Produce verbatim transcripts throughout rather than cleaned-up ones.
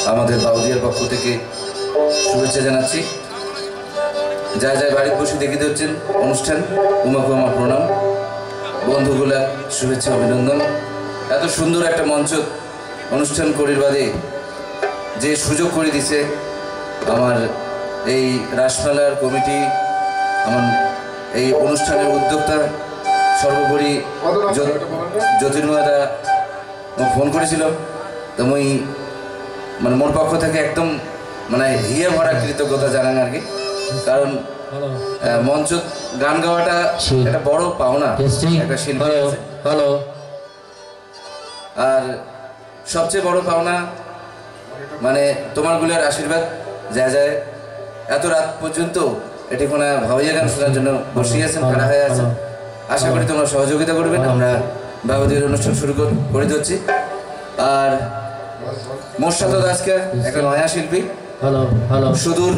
আমাদের বাউদিয়ার পক্ষ থেকে শুভেচ্ছা জানাচ্ছি। যা যা বাড়িতে বসে দেখিতে হচ্ছেন অনুষ্ঠান, উমাকে আমার প্রণাম, বন্ধুগুলা শুভেচ্ছা অভিনন্দন। এত সুন্দর একটা মঞ্চ অনুষ্ঠান করির বাদে যে সুযোগ করে দিছে আমার এই রাসমেলার কমিটি, আমার এই অনুষ্ঠানের উদ্যোক্তা, সর্বোপরি জ্যোতির্ময়দা ফোন করেছিল, তো মুই মানে মোর পক্ষ থেকে একদম মানে হিয়ে ভরা কৃতজ্ঞতা জানান আর কি। কারণ মঞ্চ গান গাওয়াটা একটা বড় পাওনা একটা শিল্পী আছে। আর সবচেয়ে বড় পাওনা মানে তোমার গুলার আশীর্বাদ, যা যায় এত রাত পর্যন্ত এটি কোনো ভাবিয়া গান শোনার জন্য বসে আছেন, খাড়া হয়ে আছেন। আশা করি তোমরা সহযোগিতা করবেন। আমরা বাবুদের অনুষ্ঠান শুরু করে দিচ্ছি। আর মোর সাথে আজকে একটা নয়া শিল্পী, সুদূর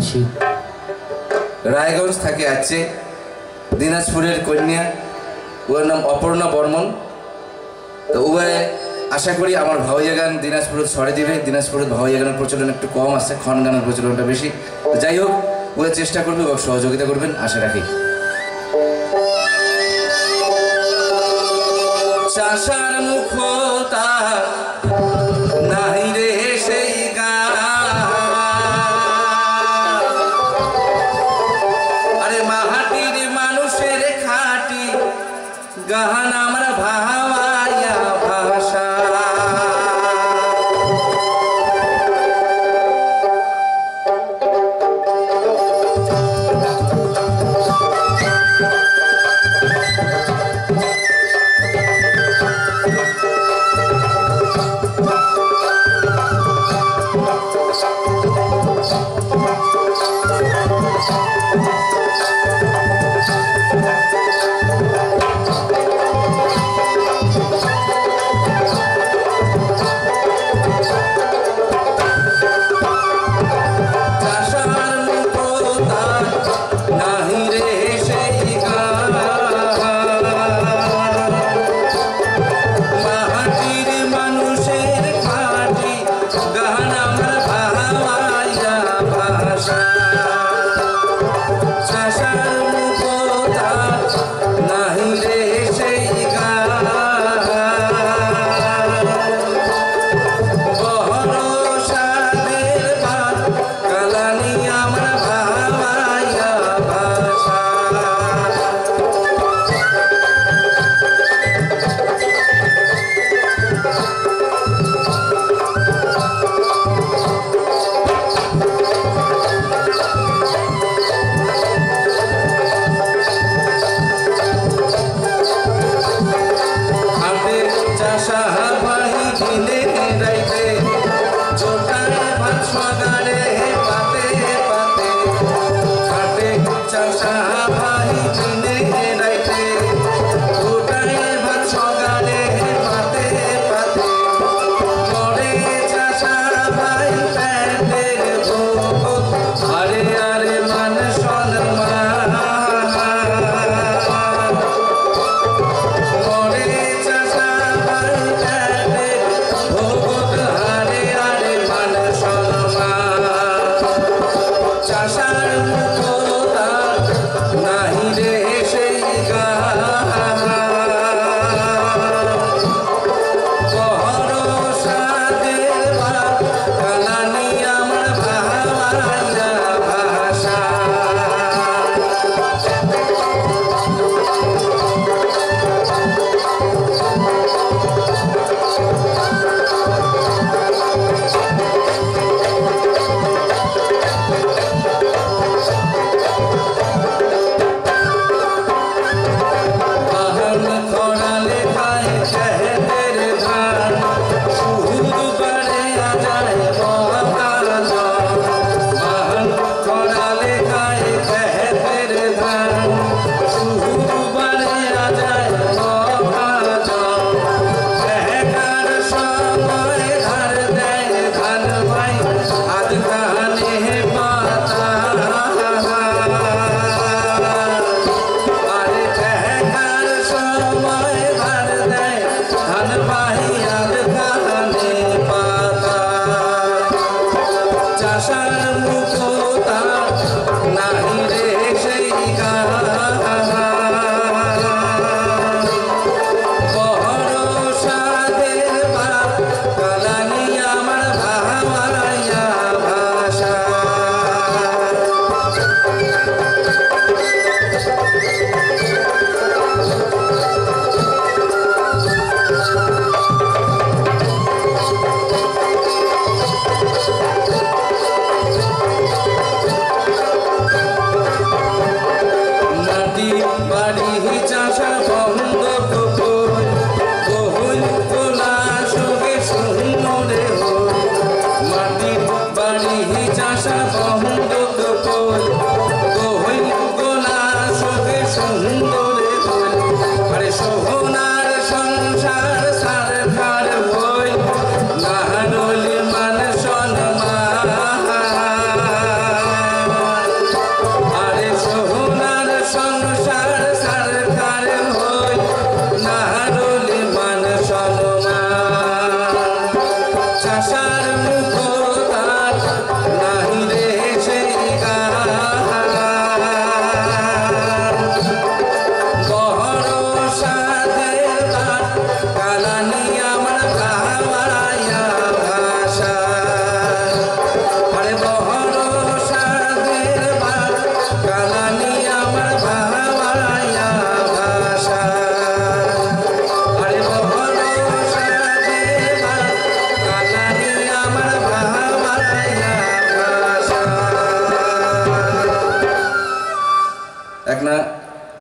রায়গঞ্জ থেকে আসছে, দিনাজপুরের কন্যা, ওর নাম অপর্ণা বর্মন। তো উভয় আশা করি আমার ভাওয়াইয়া গান দিনাজপুরে ছড়ে দিবে। দিনাজপুরের ভাওয়াইয়া গানের প্রচলন একটু কম আছে, খন গানের প্রচলনটা বেশি। যাই হোক, ওরা চেষ্টা করবে এবং সহযোগিতা করবেন আশা রাখি। চাষার মুখ তার